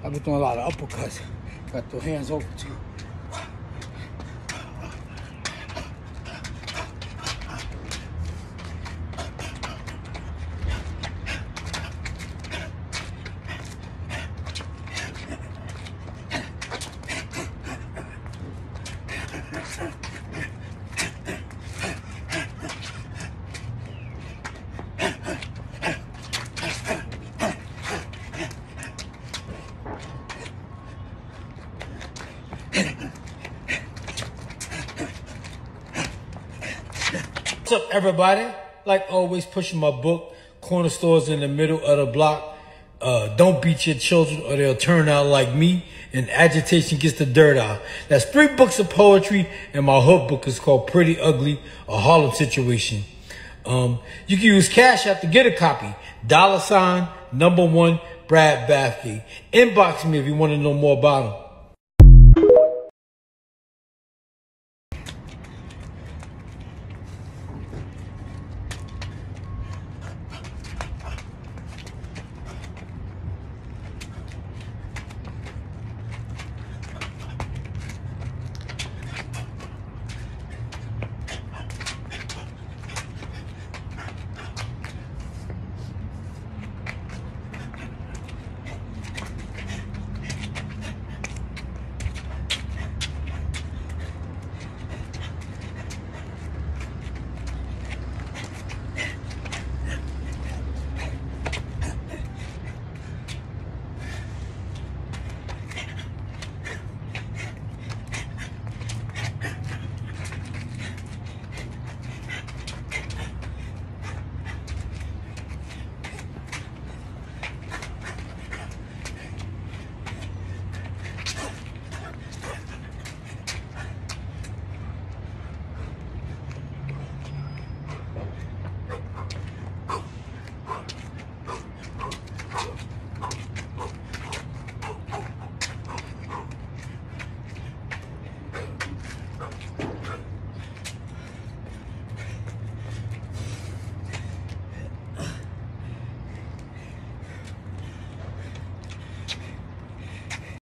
I've been doing a lot of uppercuts. Got the hands over too. What's up, everybody? Like always, pushing my book, corner stores in the middle of the block. Don't beat your children or they'll turn out like me. And Agitation Gets the Dirt Out. That's 3 books of poetry, and my hook book is called Pretty Ugly, a Harlem Situation. You can use Cash App to get a copy. $1 #1 Brad Bathgate. Inbox me if you want to know more about them.